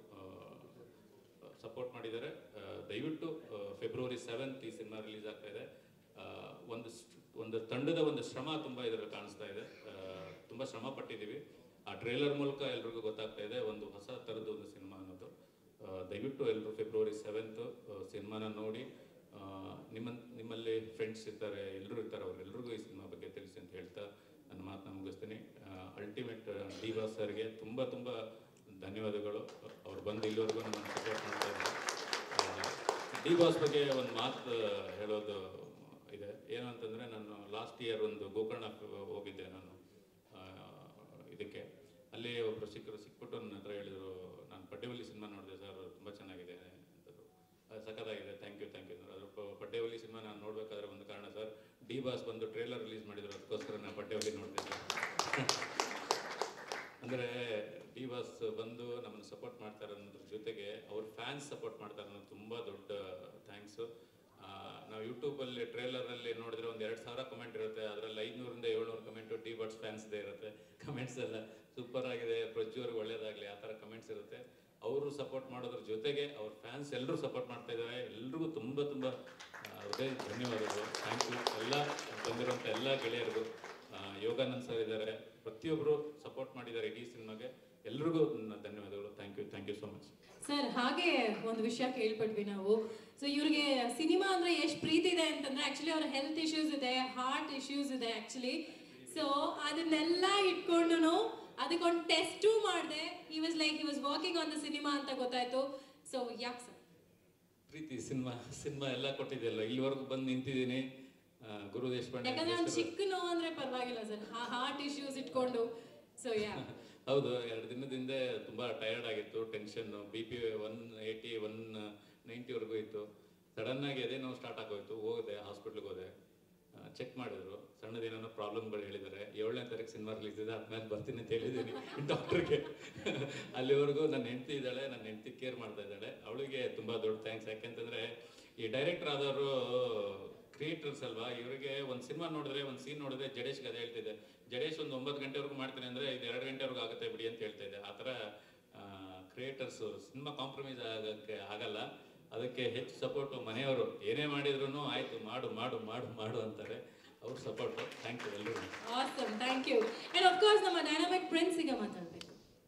ಸಪೋರ್ಟ್ ಮಾಡಿದ್ದಾರೆ. ದಯವಿಟ್ಟು February 7th ಈ ಸಿನಿಮಾ ರಿಲೀಸ್ ಆಗ್ತಾ ಇದೆ. ಒಂದು ತಂಡದ ಒಂದು ಶ್ರಮ ತುಂಬ ಇದರಲ್ಲಿ ಕಾಣಿಸ್ತಾ ಇದೆ. ತುಂಬ ಶ್ರಮ ಪಟ್ಟಿದ್ದೀವಿ. ಆ ಟ್ರೇಲರ್ ಮೂಲಕ ಎಲ್ರಿಗೂ ಗೊತ್ತಾಗ್ತಾ ಇದೆ ಒಂದು ಹೊಸ ಥರದ್ದು ಒಂದು ಸಿನಿಮಾ ಅನ್ನೋದು. ದಯವಿಟ್ಟು ಎಲ್ಲರೂ February 7th ಸಿನಿಮಾನ ನೋಡಿ, ನಿಮ್ಮಲ್ಲಿ ಫ್ರೆಂಡ್ಸ್ ಇರ್ತಾರೆ, ಎಲ್ಲರೂ ಇರ್ತಾರೆ, ಅವ್ರೆಲ್ರಿಗೂ ಈ ಸಿನಿಮಾ ಬಗ್ಗೆ ತಿಳಿಸಿ ಅಂತ ಹೇಳ್ತಾ ನನ್ನ ಮಾತನ್ನ ಮುಗಿಸ್ತೀನಿ. ಅಲ್ಟಿಮೇಟ್ ಡಿ ಬಾಸ್ ಸರ್ಗೆ ತುಂಬ ಧನ್ಯವಾದಗಳು. ಅವ್ರು ಬಂದು ಇಲ್ಲಿವರೆಗೂ ನಮ್ಮನ್ನು ಸಪೋರ್ಟ್ ಮಾಡ್ತಾ ಇದ್ದಾರೆ. ಡಿ ಬಾಸ್ ಬಗ್ಗೆ ಒಂದು ಮಾತು ಹೇಳೋದು ಇದೆ. ಏನು ಅಂತಂದರೆ, ನಾನು ಲಾಸ್ಟ್ ಇಯರ್ ಒಂದು ಗೋಕರ್ಣ ಹೋಗಿದ್ದೆ ನಾನು ಇದಕ್ಕೆ. ಅಲ್ಲಿ ಒಬ್ಬರು ಸಿಕ್ಬಿಟ್ಟು ನನ್ನ ಹತ್ರ ಹೇಳಿದರು, ನಾನು ಪಡ್ಡೆವಲ್ಲಿ ಸಿನಿಮಾ ನೋಡಿದೆ ಸರ್, ತುಂಬ ಚೆನ್ನಾಗಿದೆ ಅಂತಂದರು. ಸಖತ್ತಾಗಿದೆ, ಥ್ಯಾಂಕ್ ಯು ಅದ್ರ ಪಡ್ಡೆವಲ್ಲಿ ಸಿನಿಮಾ ನಾನು ನೋಡಬೇಕಾದ್ರೆ ಒಂದು ಕಾರಣ ಸರ್, ಡಿ ಬಾಸ್ ಬಂದು ಟ್ರೇಲರ್ ರಿಲೀಸ್ ಮಾಡಿದ್ರು, ಅದಕ್ಕೋಸ್ಕರ ನಾನು ಪಡ್ಡೆವಲ್ಲಿ ನೋಡಿದೆ ಸರ್. ಅಂದರೆ ಡಿ ಬಾಸ್ ಬಂದು ನಮ್ಮನ್ನು ಸಪೋರ್ಟ್ ಮಾಡ್ತಾರೆ ಅನ್ನೋದ್ರ ಜೊತೆಗೆ ಅವ್ರ ಫ್ಯಾನ್ಸ್ ಸಪೋರ್ಟ್ ಮಾಡ್ತಾರೆ ಅನ್ನೋದು ತುಂಬ ದೊಡ್ಡ ಥ್ಯಾಂಕ್ಸು. ನಾವು ಯೂಟ್ಯೂಬಲ್ಲಿ ಟ್ರೇಲರಲ್ಲಿ ನೋಡಿದ್ರೆ ಒಂದು 2000 ಕಮೆಂಟ್ ಇರುತ್ತೆ, ಅದರಲ್ಲಿ 500-700 ಕಮೆಂಟು ಡಿ ಬಾಸ್ ಫ್ಯಾನ್ಸ್ದೇ ಇರುತ್ತೆ. ಕಮೆಂಟ್ಸ್ ಎಲ್ಲ ಸೂಪರ್ ಆಗಿದೆ, ಪ್ರಜ್ವಲ್ಗೆ ಒಳ್ಳೇದಾಗಲಿ, ಆ ಥರ ಕಮೆಂಟ್ಸ್ ಇರುತ್ತೆ. ಅವರು ಸಪೋರ್ಟ್ ಮಾಡೋದ್ರ ಜೊತೆಗೆ ಅವ್ರ ಫ್ಯಾನ್ಸ್ ಎಲ್ಲರೂ ಸಪೋರ್ಟ್ ಮಾಡ್ತಾ ಇದ್ದಾರೆ. ಎಲ್ರಿಗೂ ತುಂಬ ಹೃದಯ ಧನ್ಯವಾದಗಳು, ಥ್ಯಾಂಕ್ ಯು. ಎಲ್ಲ ಬಂದಿರುವಂಥ ಎಲ್ಲ ಗೆಳೆಯರಿಗೂ, ಯೋಗಾನಂದ್ ಸರ್ ಇದ್ದಾರೆ, ಪ್ರತಿಯೊಬ್ಬರು ಸಪೋರ್ಟ್ ಮಾಡಿದ್ದಾರೆ ಇಡೀ ಸಿನಿಮಾಗೆ. ಎಲ್ರಿಗೂ ಧನ್ಯವಾದಗಳು. Thank you so much sir. ಹಾಗೆ ಒಂದು ವಿಷಯ ಕೇಳ್ಪಟ್ವಿ ನಾವು. ಸೊ ಇವ್ರಿಗೆ ಸಿನಿಮಾ ಅಂದ್ರೆ ಎಷ್ಟು ಪ್ರೀತಿ ಇದೆ ಅಂತಂದ್ರೆ, ಆಕ್ಚುಲಿ ಅವ್ರ ಹೆಲ್ತ್ ಇಶ್ಯೂಸ್ ಇದೆ, ಹಾರ್ಟ್ ಇಶ್ಯೂಸ್ ಇದೆ ಆಕ್ಚುಲಿ. ಸೊ ಅದನ್ನೆಲ್ಲ ಇಟ್ಕೊಂಡು ಅದಕ್ಕೊಂದು ಟೆಸ್ಟು ಮಾಡಿದೆ. He was working on the cinema ಅಂತ ಗೊತ್ತಾಯ್ತು. ಸೊ ಯಾಕೆ ಸರ್ ಪ್ರೀತಿ ಸಿನಿಮಾ ಎಲ್ಲ ಕೊಟ್ಟಿದೆಯಲ್ಲ, ಇಲ್ಲಿವರೆಗೂ ಬಂದು ನಿಂತಿದ್ದೀನಿ. ಗುರು ದೇಶಪಾಂಡೆ ಯಾಕಂದ್ರೆ ಒಂದು ಚಿಕ್ಕ ನೋವು ಅಂದ್ರೆ ಪರವಾಗಿಲ್ಲ ಸರ್, ಹಾರ್ಟ್ ಇಶ್ಯೂಸ್ ಇಟ್ಕೊಂಡು. ಸೊ ಹೌದು, 2 ದಿನದಿಂದ ತುಂಬ ಟಯರ್ಡ್ ಆಗಿತ್ತು, ಟೆನ್ಷನ್, BP 180 190ವರೆಗೂ ಇತ್ತು. ಸಡನ್ನಾಗಿ ಅದೇ ನೋವು ಸ್ಟಾರ್ಟ್ ಆಗೋಯ್ತು. ಹೋದೆ ಹಾಸ್ಪಿಟ್ಲಿಗೆ ಹೋದೆ. ಚೆಕ್ ಮಾಡಿದ್ರು, ಸಣ್ಣದೇನೋ ಪ್ರಾಬ್ಲಮ್ಗಳು ಹೇಳಿದ್ದಾರೆ. 7ನೇ ತಾರೀಕು ಸಿನಿಮಾ ರಿಲೀಸ್ ಇದೆ, ಆದ್ಮೇಲೆ ಬರ್ತೀನಿ ಅಂತ ಹೇಳಿದ್ದೀನಿ ಡಾಕ್ಟ್ರಿಗೆ. ಅಲ್ಲಿವರೆಗೂ ನನ್ನ ಹೆಂಡತಿ ಇದ್ದಾಳೆ, ನನ್ನ ಹೆಂಡತಿ ಕೇರ್ ಮಾಡ್ತಾ ಇದ್ದಾಳೆ. ಅವಳಿಗೆ ತುಂಬ ದೊಡ್ಡ ಥ್ಯಾಂಕ್ಸ್. ಯಾಕೆಂತಂದರೆ ಈ ಡೈರೆಕ್ಟರ್ ಆದವರು ಕ್ರಿಯೇಟರ್ಸ್ ಅಲ್ವಾ, ಇವರಿಗೆ ಒಂದು ಸಿನಿಮಾ ನೋಡಿದ್ರೆ, ಒಂದು ಸೀನ್ ನೋಡಿದ್ರೆ, ಜಡೇಶ್ಗೆ ಅದೇ ಹೇಳ್ತಿದ್ದೆ, ಜಡೇಶ್ ಒಂದು 9 ಗಂಟೆವರೆಗೂ ಮಾಡ್ತೀನಿ ಅಂದರೆ ಇದು 2 ಗಂಟೆವರೆಗೂ ಆಗುತ್ತೆ ಬಿಡಿ ಅಂತ ಹೇಳ್ತಾ ಇದ್ದೆ. ಆ ಥರ ಕ್ರಿಯೇಟರ್ಸು ಸಿನಿಮಾ ಕಾಂಪ್ರಮೈಸ್ ಆಗೋಕ್ಕೆ ಆಗಲ್ಲ. ಅದಕ್ಕೆ ಹೆಚ್ಚು ಸಪೋರ್ಟು ಮನೆಯವರು. ಏನೇ ಮಾಡಿದ್ರು ಆಯಿತು ಮಾಡು ಮಾಡು ಮಾಡು ಮಾಡು ಅಂತಾರೆ. ಅವ್ರ ಸಪೋರ್ಟು. ಥ್ಯಾಂಕ್ ಯು ಎಲ್ಲರೂ. Awesome, thank you. And of course ನಮ್ಮ ಡೈನಾಮಿಕ್ ಪ್ರಿನ್ಸಿಗೆ ಮಾತಾಡಬೇಕು.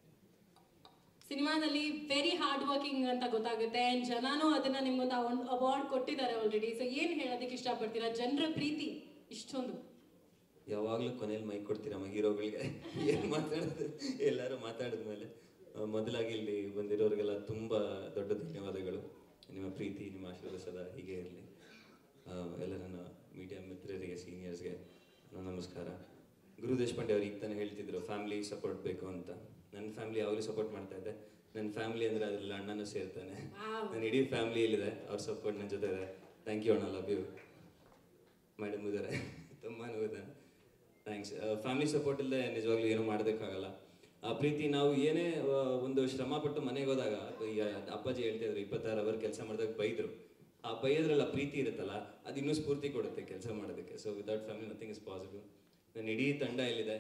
ಸಿನಿಮಾದಲ್ಲಿ ವೆರಿ ಹಾರ್ಡ್ ವರ್ಕಿಂಗ್ ಅಂತ ಗೊತ್ತಾಗುತ್ತೆ. ಆ್ಯಂಡ್ ಜನನೂ ಅದನ್ನು ನಿಮ್ಗೊಂದು ಒಂದು ಅವಾರ್ಡ್ ಕೊಟ್ಟಿದ್ದಾರೆ ಆಲ್ರೆಡಿ. ಸೊ ಏನು ಹೇಳೋದಕ್ಕೆ ಇಷ್ಟಪಡ್ತೀರಾ? ಜನರ ಪ್ರೀತಿ ಇಷ್ಟೊಂದು. ಯಾವಾಗಲೂ ಕೊನೆಯಲ್ಲಿ ಮೈಕ್ ಕೊಡ್ತೀರಮ್ಮ ಹೀರೋಗಳಿಗೆ. ಏನು ಮಾತಾಡೋದು, ಎಲ್ಲರೂ ಮಾತಾಡಿದ್ಮೇಲೆ. ಮೊದಲಾಗಿ ಇಲ್ಲಿ ಬಂದಿರೋರಿಗೆಲ್ಲ ತುಂಬ ದೊಡ್ಡ ಧನ್ಯವಾದಗಳು. ನಿಮ್ಮ ಪ್ರೀತಿ, ನಿಮ್ಮ ಆಶೀರ್ವಾದ ಸದಾ ಹೀಗೆ ಇರಲಿ. ಎಲ್ಲ ನನ್ನ ಮೀಡಿಯಾ ಮಿತ್ರರಿಗೆ, ಸೀನಿಯರ್ಸ್ಗೆ ನನ್ನ ನಮಸ್ಕಾರ. ಗುರು ದೇಶಪಾಂಡೆ ಅವ್ರು ಈಗ ತಾನೇ ಹೇಳ್ತಿದ್ರು ಫ್ಯಾಮಿಲಿ ಸಪೋರ್ಟ್ ಬೇಕು ಅಂತ. ನನ್ನ ಫ್ಯಾಮಿಲಿ ಯಾವಾಗಲೂ ಸಪೋರ್ಟ್ ಮಾಡ್ತಾ ಇದ್ದೆ. ನನ್ನ ಫ್ಯಾಮಿಲಿ ಅಂದರೆ ಅದರಲ್ಲಿ ಅಣ್ಣನೂ ಸೇರ್ತಾನೆ. ನನ್ನ ಇಡೀ ಫ್ಯಾಮಿಲಿ ಇಲ್ಲಿದೆ, ಅವ್ರ ಸಪೋರ್ಟ್ ನನ್ನ ಜೊತೆ ಇದೆ. ಥ್ಯಾಂಕ್ ಯು ಅಣ್ಣ, ಲವ್ ಯು. ಮೇಡಮ್ ಇದ್ದಾರೆ, ತುಂಬಾನು ಇದ್ದಾನೆ. ಥ್ಯಾಂಕ್ಸ್. ಫ್ಯಾಮಿಲಿ ಸಪೋರ್ಟ್ ಇಲ್ಲದೆ ನಿಜವಾಗ್ಲೂ ಏನೂ ಮಾಡೋದಕ್ಕಾಗಲ್ಲ. ಆ ಪ್ರೀತಿ, ನಾವು ಏನೇ ಒಂದು ಶ್ರಮ ಪಟ್ಟು ಮನೆಗೆ ಹೋದಾಗ, ಈಗ ಅಪ್ಪಾಜಿ ಹೇಳ್ತಾ ಇದ್ರು 26 ಅವರ್ ಕೆಲಸ ಮಾಡಿದಾಗ ಬೈದ್ರು. ಆ ಬೈಯೋದ್ರಲ್ಲ ಪ್ರೀತಿ ಇರುತ್ತಲ್ಲ, ಅದು ಇನ್ನೂ ಸ್ಫೂರ್ತಿ ಕೊಡುತ್ತೆ ಕೆಲಸ ಮಾಡೋದಕ್ಕೆ. So without family nothing is possible. ನನ್ನ ಇಡೀ ತಂಡ ಇಲ್ಲಿದೆ.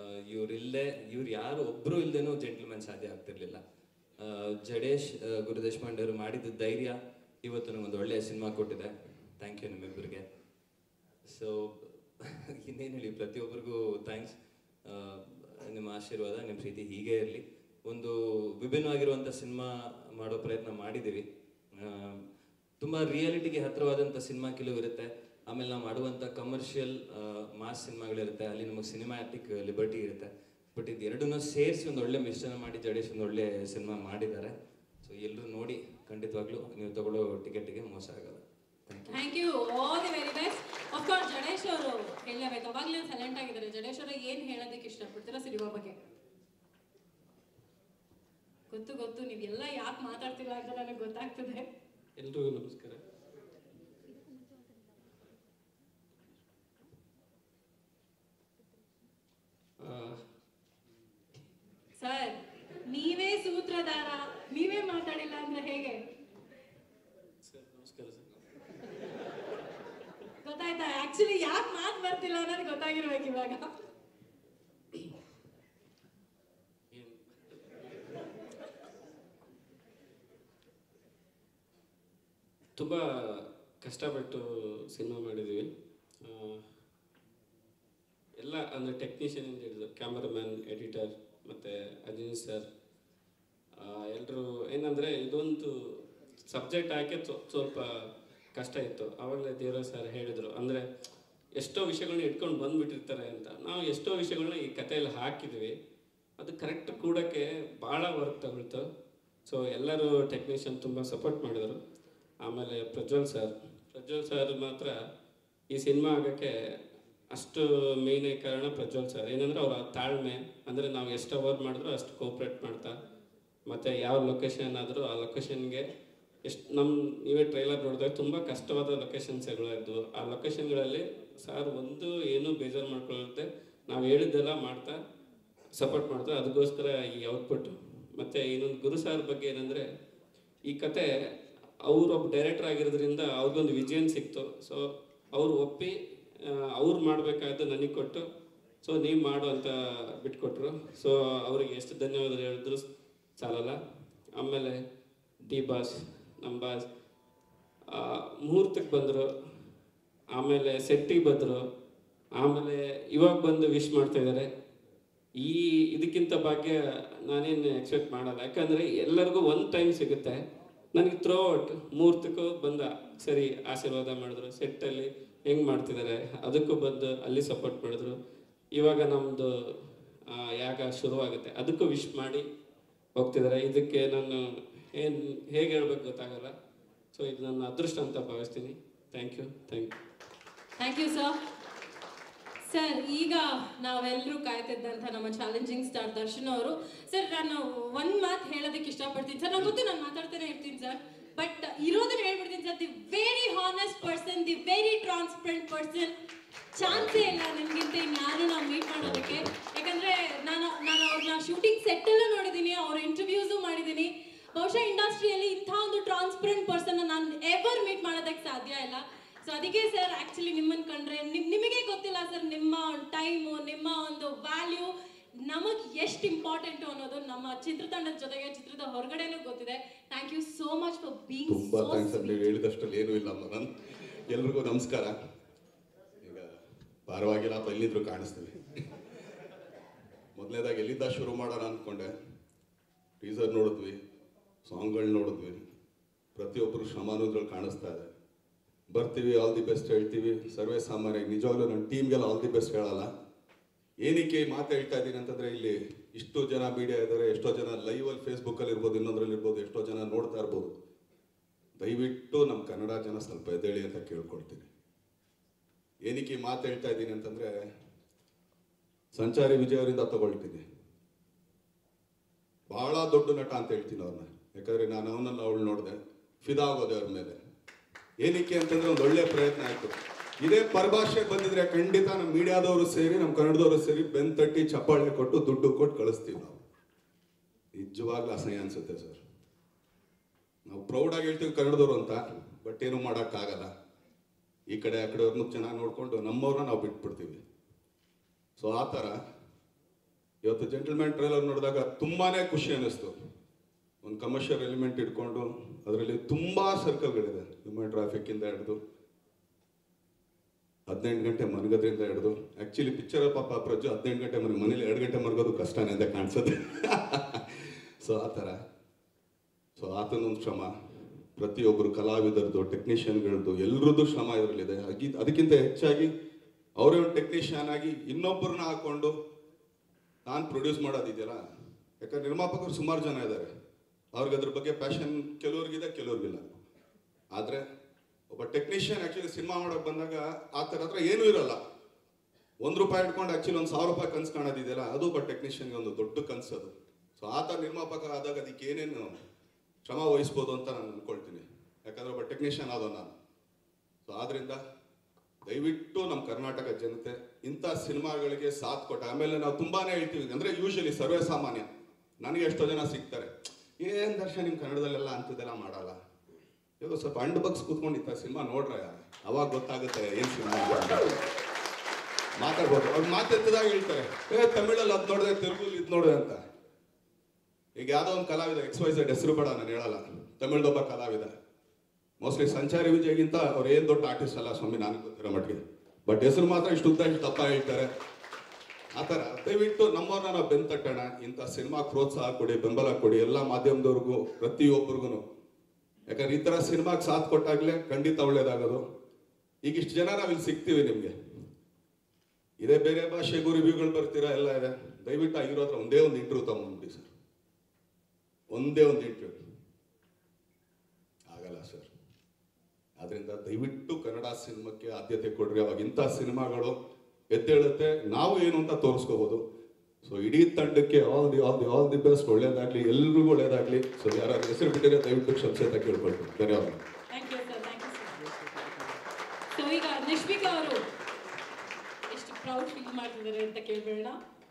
ಇವ್ರು ಯಾರು ಒಬ್ಬರು ಇಲ್ಲದೇನೂ ಜೆಂಟಲ್ಮನ್ ಸಾಧ್ಯ ಆಗ್ತಿರ್ಲಿಲ್ಲ. ಜಡೇಶ್, ಗುರು ದೇಶಪಾಂಡೆ ಅವರು ಮಾಡಿದ ಧೈರ್ಯ ಇವತ್ತು ನನಗೊಂದು ಒಳ್ಳೆಯ ಸಿನಿಮಾ ಕೊಟ್ಟಿದೆ. Thank you ನಿಮ್ಮಿಬ್ಬರಿಗೆ. ಸೊ ಇನ್ನೇನು ಹೇಳಿ, ಪ್ರತಿಯೊಬ್ಬರಿಗೂ ಥ್ಯಾಂಕ್ಸ್. ನಿಮ್ಮ ಆಶೀರ್ವಾದ, ನಿಮ್ಮ ಪ್ರೀತಿ ಹೀಗೆ ಇರಲಿ. ಒಂದು ವಿಭಿನ್ನವಾಗಿರುವಂಥ ಸಿನಿಮಾ ಮಾಡೋ ಪ್ರಯತ್ನ ಮಾಡಿದ್ದೀವಿ. ತುಂಬ ರಿಯಾಲಿಟಿಗೆ ಹತ್ತಿರವಾದಂಥ ಸಿನಿಮಾ ಕೆಲವು ಇರುತ್ತೆ. ಆಮೇಲೆ ನಾವು ಮಾಡುವಂಥ ಕಮರ್ಷಿಯಲ್ ಮಾಸ್ ಸಿನಿಮಾಗಳಿರುತ್ತೆ, ಅಲ್ಲಿ ನಮಗೆ ಸಿನಿಮ್ಯಾಟಿಕ್ ಲಿಬರ್ಟಿ ಇರುತ್ತೆ. ಬಟ್ ಇದು ಎರಡನ್ನೂ ಸೇರಿಸಿ ಒಂದು ಒಳ್ಳೆ ಮಿಶ್ರಣ ಮಾಡಿ ಜಡೇಶ್ ಒಂದು ಒಳ್ಳೆ ಸಿನಿಮಾ ಮಾಡಿದ್ದಾರೆ. ಸೊ ಎಲ್ಲರೂ ನೋಡಿ, ಖಂಡಿತವಾಗ್ಲೂ ನೀವು ತಗೊಳ್ಳೋ ಟಿಕೆಟಿಗೆ ಮೋಸ ಆಗಲ್ಲ. Thank you, all the very best. Of course Jadesh ಅವರು ಹೇಳಬೇಕು, ಅವಾಗಲೇ ಸೈಲೆಂಟ್ ಆಗಿದ್ದಾರೆ. ಜಡೇಶ್ ಅವರು ಏನು ಹೇಳೋದಕ್ಕೆ ಇಷ್ಟಪಡ್ತೀರಾ ಸಿನಿಮಾ ಬಗ್ಗೆ? ಗೊತ್ತು ನೀವೆಲ್ಲ ಯಾಕೆ ಮಾತಾಡ್ತಿಲ್ಲ ಅಂತ ನನಗೆ ಗೊತ್ತಾಗ್ತದೆ. ಎಲ್ರಿಗೂ ನಮಸ್ಕಾರ. ಸರ್, ನೀವೇ ಸೂತ್ರಧಾರ, ನೀವೇ ಮಾತಾಡಿಲ್ಲ ಅಂದ್ರೆ ಹೇಗೆ? ಸರ್ ನಮಸ್ಕಾರ. ಸರ್ ಗೊತ್ತಾಯ್ತಾ? ಆಕ್ಚುಲಿ ಯಾಕೆ ಮಾತು ಬರ್ತಿಲ್ಲ ಅನ್ನೋದು ಗೊತ್ತಾಗಿರ್ಬೇಕು ಇವಾಗ. ತುಂಬ ಕಷ್ಟಪಟ್ಟು ಸಿನಿಮಾ ಮಾಡಿದ್ದೀವಿ. ಎಲ್ಲ ಅಂದರೆ ಟೆಕ್ನಿಷಿಯನ್ ಹಿಡಿದು ಕ್ಯಾಮರಾಮ್ಯಾನ್, ಎಡಿಟರ್ ಮತ್ತು ಅಜಿನ್ ಸರ್ ಎಲ್ಲರೂ ಏನಂದರೆ ಇದೊಂದು ಸಬ್ಜೆಕ್ಟ್ ಹಾಕಿ ಸ್ವಲ್ಪ ಕಷ್ಟ ಇತ್ತು. ಆವಾಗಲೇ ದೇವರಾಜ್ ಸರ್ ಹೇಳಿದರು, ಅಂದರೆ ಎಷ್ಟೋ ವಿಷಯಗಳನ್ನ ಇಟ್ಕೊಂಡು ಬಂದುಬಿಟ್ಟಿರ್ತಾರೆ ಅಂತ. ನಾವು ಎಷ್ಟೋ ವಿಷಯಗಳನ್ನ ಈ ಕಥೆಯಲ್ಲಿ ಹಾಕಿದ್ವಿ. ಅದು ಕರೆಕ್ಟ್ ಕೂಡೋಕ್ಕೆ ಭಾಳ ವರ್ಕ್ ತಗೊಳ್ತು. ಸೊ ಎಲ್ಲರೂ ಟೆಕ್ನಿಷಿಯನ್ ತುಂಬ ಸಪೋರ್ಟ್ ಮಾಡಿದರು. ಆಮೇಲೆ ಪ್ರಜ್ವಲ್ ಸರ್ ಮಾತ್ರ ಈ ಸಿನಿಮಾ ಆಗೋಕ್ಕೆ ಅಷ್ಟು ಮೇಯ್ನ್ ಕಾರಣ ಪ್ರಜ್ವಲ್ ಸರ್. ಏನಂದರೆ ಅವರ ತಾಳ್ಮೆ, ಅಂದರೆ ನಾವು ಎಷ್ಟು ಅವರ್ ಮಾಡಿದ್ರು ಅಷ್ಟು ಕೋಪ್ರೇಟ್ ಮಾಡ್ತಾ, ಮತ್ತು ಯಾವ ಲೊಕೇಶನ್ ಆದರೂ ಆ ಲೊಕೇಶನ್ಗೆ ನೀವೇ ಟ್ರೈಲರ್ ನೋಡಿದಾಗ ತುಂಬ ಕಷ್ಟವಾದ ಲೊಕೇಶನ್ಸ್ಗಳು ಇದ್ವು. ಆ ಲೊಕೇಶನ್ಗಳಲ್ಲಿ ಸರ್ ಏನೂ ಬೇಜಾರು ಮಾಡ್ಕೊಳ್ಳುತ್ತೆ, ನಾವು ಹೇಳಿದ್ದೆಲ್ಲ ಮಾಡ್ತಾ ಸಪೋರ್ಟ್ ಮಾಡ್ತಾ, ಅದಕ್ಕೋಸ್ಕರ ಈ ಔಟ್ಪುಟ್ಟು. ಮತ್ತು ಇನ್ನೊಂದು ಗುರು ಸರ್ ಬಗ್ಗೆ ಏನಂದರೆ, ಈ ಕತೆ ಅವರೊಬ್ಬ ಡೈರೆಕ್ಟರ್ ಆಗಿರೋದ್ರಿಂದ ಅವ್ರಿಗೊಂದು ವಿಜನ್ ಸಿಕ್ತು. ಸೊ ಅವ್ರು ಒಪ್ಪಿ ಅವ್ರು ಮಾಡಬೇಕಾದ್ದು ನನಗೆ ಕೊಟ್ಟು, ಸೊ ನೀವು ಮಾಡು ಅಂತ ಬಿಟ್ಕೊಟ್ರು. ಸೊ ಅವರಿಗೆ ಎಷ್ಟು ಧನ್ಯವಾದ ಹೇಳಿದ್ರು ಸಾಲಲ್ಲ. ಆಮೇಲೆ ನಮ್ಮ ಬಾಸ್ ಮುಹೂರ್ತಕ್ಕೆ ಬಂದರು, ಆಮೇಲೆ ಸೆಟ್ಟಿಗೆ ಬಂದರು, ಆಮೇಲೆ ಇವಾಗ ಬಂದು ವಿಶ್ ಮಾಡ್ತಾಯಿದ್ದಾರೆ. ಇದಕ್ಕಿಂತ ಭಾಗ್ಯ ನಾನೇನು ಎಕ್ಸ್ಪೆಕ್ಟ್ ಮಾಡಲ್ಲ. ಯಾಕಂದರೆ ಎಲ್ಲರಿಗೂ ಒಂದು ಟೈಮ್ ಸಿಗುತ್ತೆ. ನನಗೆ ಥ್ರೂ ಔಟ್ ಮುಹೂರ್ತಕ್ಕೂ ಬಂದ ಸರಿ ಆಶೀರ್ವಾದ ಮಾಡಿದ್ರು. ಸೆಟ್ಟಲ್ಲಿ ಹೆಂಗೆ ಮಾಡ್ತಿದ್ದಾರೆ ಅದಕ್ಕೂ ಬಂದು ಅಲ್ಲಿ ಸಪೋರ್ಟ್ ಮಾಡಿದ್ರು. ಇವಾಗ ನಮ್ಮದು ಯಾಗ ಶುರುವಾಗುತ್ತೆ, ಅದಕ್ಕೂ ವಿಶ್ ಮಾಡಿ ಹೋಗ್ತಿದ್ದಾರೆ. ಇದಕ್ಕೆ ನಾನು ಹೇಗೆ ಹೇಳ್ಬೇಕು ಗೊತ್ತಾಗಲ್ಲ. ಸೊ ಇದು ನನ್ನ ಅದೃಷ್ಟ ಅಂತ ಭಾವಿಸ್ತೀನಿ. Thank you sir. ಸರ್, ಈಗ ನಾವೆಲ್ಲರೂ ಕಾಯ್ತಿದ್ದಂಥ ನಮ್ಮ ಚಾಲೆಂಜಿಂಗ್ ಸ್ಟಾರ್ ದರ್ಶನ್ ಅವರು. ಸರ್, ನಾನು ಒಂದು ಮಾತು ಹೇಳೋದಕ್ಕೆ ಇಷ್ಟಪಡ್ತೀನಿ ಸರ್. ನಾನು ಗೊತ್ತು ನಾನು ಮಾತಾಡ್ತಾನೆ ಇರ್ತೀನಿ ಸರ್. ಬಟ್ ಇರೋದನ್ನ ಹೇಳ್ಬಿಡ್ತೀನಿ sir, the very honest person, the very transparent person. ಚಾನ್ಸೇ ಇಲ್ಲ ನಿಮ್ಗಿಂತ ಇನ್ಯಾರು ನಾವು ಮೀಟ್ ಮಾಡೋದಕ್ಕೆ. ಯಾಕಂದ್ರೆ ನಾನು ಅವ್ರನ್ನ ಶೂಟಿಂಗ್ ಸೆಟ್ ಎಲ್ಲ ನೋಡಿದ್ದೀನಿ, ಅವ್ರ ಇಂಟರ್ವ್ಯೂಸು ಮಾಡಿದ್ದೀನಿ. ಬಹುಶಃ ಇಂಡಸ್ಟ್ರಿಯಲ್ಲಿ ಇಂಥ ಒಂದು ಟ್ರಾನ್ಸ್ಪರೆಂಟ್ ಪರ್ಸನ್ ನಾನು ಎವರ್ ಮೀಟ್ ಮಾಡೋದಕ್ಕೆ ಸಾಧ್ಯ ಇಲ್ಲ. ಸೊ ಅದಕ್ಕೆ ಸರ್ ಆಕ್ಚುಲಿ ನಿಮ್ಮನ್ನು ಕಂಡ್ರೆ ನಿಮಗೆ ಗೊತ್ತಿಲ್ಲ ಸರ್, ನಿಮ್ಮ ಟೈಮು, ನಿಮ್ಮ ಒಂದು ವ್ಯಾಲ್ಯೂ ನಮಗೆ ಎಷ್ಟು ಇಂಪಾರ್ಟೆಂಟು ಅನ್ನೋದು ನಮ್ಮ ಚಿತ್ರತಂಡದ ಜೊತೆಗೆ ಚಿತ್ರದ ಹೊರಗಡೆನೂ ಗೊತ್ತಿದೆ. Thank you so much for being ತುಂಬಾ ಥ್ಯಾಂಕ್ಸ್. ನೀವು ಹೇಳಿದಷ್ಟಲ್ಲಿ ಏನೂ ಇಲ್ಲ ಅಮ್ಮ. ನಾನು ಎಲ್ರಿಗೂ ನಮಸ್ಕಾರ. ಈಗ ಪರವಾಗಿಲ್ಲಪ್ಪ, ಎಲ್ಲಿದ್ರು ಕಾಣಿಸ್ತೀವಿ. ಮೊದಲನೇದಾಗಿ ಎಲ್ಲಿದ್ದ ಶುರು ಮಾಡೋಣ ಅಂದ್ಕೊಂಡೆ. ಟೀಸರ್ ನೋಡಿದ್ವಿ, ಸಾಂಗ್ಗಳು ನೋಡಿದ್ವಿ, ಪ್ರತಿಯೊಬ್ಬರು ಶ್ರಮಾನುದ್ರಲ್ಲಿ ಕಾಣಿಸ್ತಾ ಇದೆ. ಬರ್ತೀವಿ, ಆಲ್ ದಿ ಬೆಸ್ಟ್ ಹೇಳ್ತೀವಿ. ಸರ್ವೇ ಸಾಮಾನ್ಯ ನಿಜವಾಗ್ಲೂ ನನ್ನ ಟೀಮ್ಗೆಲ್ಲ ಆಲ್ ದಿ ಬೆಸ್ಟ್ ಹೇಳಲ್ಲ. ಏನಕ್ಕೆ ಮಾತು ಹೇಳ್ತಾ ಇದ್ದೀನಿ ಅಂತಂದರೆ, ಇಲ್ಲಿ ಇಷ್ಟು ಜನ ಮೀಡಿಯಾ ಇದ್ದಾರೆ, ಎಷ್ಟೋ ಜನ ಲೈವಲ್ಲಿ ಫೇಸ್ಬುಕ್ಕಲ್ಲಿ ಇರ್ಬೋದು, ಇನ್ನೊಂದ್ರಲ್ಲಿ ಇರ್ಬೋದು, ಎಷ್ಟೋ ಜನ ನೋಡ್ತಾ ಇರ್ಬೋದು. ದಯವಿಟ್ಟು ನಮ್ಮ ಕನ್ನಡ ಜನ ಸ್ವಲ್ಪ ಎದ್ದೇಳಿ ಅಂತ ಕೇಳ್ಕೊಳ್ತೀನಿ. ಏನಕ್ಕೆ ಮಾತು ಹೇಳ್ತಾ ಇದ್ದೀನಿ ಅಂತಂದರೆ, ಸಂಚಾರಿ ವಿಜಯ್ ಅವರಿಂದ ತಗೊಳ್ತೀನಿ. ಭಾಳ ದೊಡ್ಡ ನಟ ಅಂತ ಹೇಳ್ತೀನಿ ಅವ್ರನ್ನ. ಯಾಕಂದರೆ ನಾನು ಅವಳು ನೋಡಿದೆ, ಫಿದಾ ಆಗೋದೆ ಅವ್ರ ಮೇಲೆ. ಏನಕ್ಕೆ ಅಂತಂದರೆ ಒಂದು ಒಳ್ಳೆಯ ಪ್ರಯತ್ನ ಆಯಿತು. ಇದೇ ಪರಭಾಷೆ ಬಂದಿದ್ರೆ ಖಂಡಿತ ನಮ್ಮ ಮೀಡಿಯಾದವರು ಸೇರಿ, ನಮ್ಮ ಕನ್ನಡದವರು ಸೇರಿ ಬೆಂತಟ್ಟಿ ಚಪ್ಪಾಳೆ ಕೊಟ್ಟು ದುಡ್ಡು ಕೊಟ್ಟು ಕಳಿಸ್ತೀವಿ ನಾವು. ನಿಜವಾಗ್ಲೂ ಅಸಹ್ಯ ಅನಿಸುತ್ತೆ ಸರ್. ನಾವು ಪ್ರೌಡಾಗಿ ಹೇಳ್ತೀವಿ ಕನ್ನಡದವರು ಅಂತ, ಬಟ್ ಏನೂ ಮಾಡೋಕ್ಕಾಗಲ್ಲ. ಈ ಕಡೆ ಆ ಕಡೆಯವ್ರನ್ನೂ ಚೆನ್ನಾಗಿ ನೋಡಿಕೊಂಡು ನಮ್ಮವ್ರನ್ನ ನಾವು ಬಿಟ್ಬಿಡ್ತೀವಿ. ಸೊ ಆ ಥರ ಇವತ್ತು ಜೆಂಟಲ್ಮ್ಯಾನ್ ಟ್ರೈಲರ್ ನೋಡಿದಾಗ ತುಂಬಾ ಖುಷಿ ಅನ್ನಿಸ್ತು. ಒಂದು ಕಮರ್ಷಿಯಲ್ ಎಲಿಮೆಂಟ್ ಇಟ್ಕೊಂಡು ಅದರಲ್ಲಿ ತುಂಬ ಸರ್ಕಲ್ಗಳಿದೆ. ಹ್ಯೂಮನ್ ಟ್ರಾಫಿಕ್ಕಿಂದ ಹಿಡಿದು 18 ಗಂಟೆ ಮಲಗೋದ್ರಿಂದ ಹಿಡಿದು, ಆ್ಯಕ್ಚುಲಿ ಪಿಕ್ಚರ್ ಪಾಪ ಪ್ರಜು 18 ಗಂಟೆ ಮನೇಲಿ 2 ಗಂಟೆ ಮಲಗೋದು ಕಷ್ಟನೇ ಅಂತ ಕಾಣಿಸುತ್ತೆ. ಸೊ ಆ ಥರ. ಸೊ ಆತನೊಂದು ಶ್ರಮ, ಪ್ರತಿಯೊಬ್ಬರು ಕಲಾವಿದರದು, ಟೆಕ್ನಿಷಿಯನ್ಗಳದ್ದು, ಎಲ್ಲರದ್ದು ಶ್ರಮ ಇದರಲ್ಲಿದೆ. ಅದಕ್ಕಿಂತ ಹೆಚ್ಚಾಗಿ ಅವರೇ ಒಂದು ಟೆಕ್ನಿಷಿಯನ್ ಆಗಿ ಇನ್ನೊಬ್ಬರನ್ನ ಹಾಕ್ಕೊಂಡು ನಾನು ಪ್ರೊಡ್ಯೂಸ್ ಮಾಡೋದಿದೆಯಲ್ಲ. ಯಾಕಂದ್ರೆ ನಿರ್ಮಾಪಕರು ಸುಮಾರು ಜನ ಇದ್ದಾರೆ, ಅವ್ರಿಗೆ ಅದ್ರ ಬಗ್ಗೆ ಪ್ಯಾಷನ್ ಕೆಲವ್ರಿಗಿದೆ, ಕೆಲವ್ರಿಗಿಲ್ಲ. ಆದರೆ ಒಬ್ಬ ಟೆಕ್ನಿಷಿಯನ್ ಆ್ಯಕ್ಚುಲಿ ಸಿನಿಮಾ ಮಾಡೋಕೆ ಬಂದಾಗ ಆತರ ಹತ್ರ ಏನೂ ಇರಲ್ಲ. ₹1 ಇಟ್ಕೊಂಡು ಆ್ಯಕ್ಚುಲಿ ಒಂದು ₹1000 ಕನ್ಸು ಕಾಣೋದಿದೆಯಲ್ಲ, ಅದು ಒಬ್ಬ ಟೆಕ್ನಿಷಿಯನ್ಗೆ ಒಂದು ದೊಡ್ಡ ಕನಸು ಅದು. ಸೊ ಆ ಥರ ನಿರ್ಮಾಪಕ ಆದಾಗ ಅದಕ್ಕೆ ಏನೇನು ಶ್ರಮ ವಹಿಸ್ಬೋದು ಅಂತ ನಾನು ಅಂದ್ಕೊಳ್ತೀನಿ. ಯಾಕಂದರೆ ಒಬ್ಬ ಟೆಕ್ನಿಷಿಯನ್ ಆದೋ ನಾನು. ಸೊ ಆದ್ದರಿಂದ ದಯವಿಟ್ಟು ನಮ್ಮ ಕರ್ನಾಟಕ ಜನತೆ ಇಂಥ ಸಿನಿಮಾಗಳಿಗೆ ಸಾಥ್ ಕೊಟ್ಟ. ಆಮೇಲೆ ನಾವು ತುಂಬಾ ಹೇಳ್ತೀವಿ, ಅಂದರೆ ಯೂಶಲಿ ಸರ್ವೇ ಸಾಮಾನ್ಯ ನನಗೆ ಎಷ್ಟೋ ಜನ ಸಿಗ್ತಾರೆ, ಏನು ದರ್ಶನ್ ನಿಮ್ಮ ಕನ್ನಡದಲ್ಲೆಲ್ಲ ಅಂಥದ್ದೆಲ್ಲ ಮಾಡಲ್ಲ, ಇವಾಗ ಸ್ವಲ್ಪ ಅಂಡ್ ಬಗ್ಸ್ ಕೂತ್ಕೊಂಡಿತ್ತ ಸಿನಿಮಾ ನೋಡ್ರೆ ಅವಾಗ ಗೊತ್ತಾಗುತ್ತೆ ಏನು ಸಿನಿಮಾ ಮಾತಾಡ್ಬೋದು. ಅವ್ರು ಮಾತೆತ್ತದಾಗ ಹೇಳ್ತಾರೆ, ತಮಿಳಲ್ಲಿ ಅದು ನೋಡಿದೆ, ತೆಲುಗಲ್ಲಿ ಇದು ನೋಡಿದೆ ಅಂತ. ಈಗ ಯಾವುದೋ ಒಂದು ಕಲಾವಿದ XYZ ಹೆಸರು ಬೇಡ, ನಾನು ಹೇಳಲ್ಲ, ತಮಿಳ್ದೊಬ್ಬ ಕಲಾವಿದ. ಮೋಸ್ಟ್ಲಿ ಸಂಚಾರಿ ವಿಜಯ್ಗಿಂತ ಅವ್ರು ಏನು ದೊಡ್ಡ ಆರ್ಟಿಸ್ಟ್ ಅಲ್ಲ ಸ್ವಾಮಿ, ನನಗೆ ಗೊತ್ತಿರೋ ಮಟ್ಟಿಗೆ. ಬಟ್ ಹೆಸರು ಮಾತ್ರ ಇಷ್ಟು ಉದ್ದ ಇಷ್ಟು ದಪ್ಪ ಹೇಳ್ತಾರೆ. ಆ ಥರ ದಯವಿಟ್ಟು ನಮ್ಮವ್ರನ್ನ ನಾವು ಬೆಂತಟ್ಟೋಣ. ಇಂಥ ಸಿನಿಮಾ ಪ್ರೋತ್ಸಾಹ ಕೊಡಿ, ಬೆಂಬಲ ಕೊಡಿ ಎಲ್ಲ ಮಾಧ್ಯಮದವ್ರಿಗೂ, ಪ್ರತಿಯೊಬ್ಬರಿಗೂ. ಯಾಕಂದ್ರೆ ಈ ಥರ ಸಿನಿಮಾಗೆ ಸಾಥ್ ಕೊಟ್ಟಾಗಲೇ ಖಂಡಿತ ಒಳ್ಳೇದಾಗೋದು. ಈಗ ಇಷ್ಟು ಜನ ನಾವಿಲ್ಲಿ ಸಿಗ್ತೀವಿ ನಿಮಗೆ. ಇದೇ ಬೇರೆ ಭಾಷೆಗೂ ರಿವ್ಯೂಗಳು ಬರ್ತೀರಾ, ಎಲ್ಲ ಇದೆ. ದಯವಿಟ್ಟು ಆಗಿರೋದ್ರ ಒಂದೇ ಒಂದು ಇಂಟರ್ವ್ಯೂ ತಗೊಂಡ್ಬಿಡಿ ಸರ್, ಒಂದೇ ಒಂದು ಇಂಟರ್ವ್ಯೂ ಆಗಲ್ಲ ಸರ್. ಆದ್ರಿಂದ ದಯವಿಟ್ಟು ಕನ್ನಡ ಸಿನಿಮಾಕ್ಕೆ ಆದ್ಯತೆ ಕೊಡ್ರಿ. ಅವಾಗ ಇಂಥ ಸಿನಿಮಾಗಳು ಎದ್ದೇಳುತ್ತೆ, ನಾವು ಏನು ಅಂತ ತೋರಿಸ್ಕೋಬಹುದು. ಸೊ ಇಡೀ ತಂಡಕ್ಕೆ ಆಲ್ ದಿ ಬೆಸ್ಟ್, ಒಳ್ಳೇದಾಗ್ಲಿ, ಎಲ್ರಿಗೂ ಒಳ್ಳೇದಾಗ್ಲಿ. ಸೊ ಯಾರು ಹೆಸರು ಬಿಟ್ಟಿದ್ರೆ ದಯವಿಟ್ಟು ಕ್ಷಮಿಸಿ ಅಂತ ಕೇಳ್ಕೊಳ್ತೀನಿ. ಧನ್ಯವಾದ. Thank you sir, thank you sir. So ಈಗ ನಿಶ್ವಿಕಾ ಅವರು ಎಷ್ಟು ಪ್ರೌಡ್ ಫೀಲ್ ಮಾಡ್ತಿದ್ದಾರೆ ಅಂತ ಕೇಳಬೇಡ.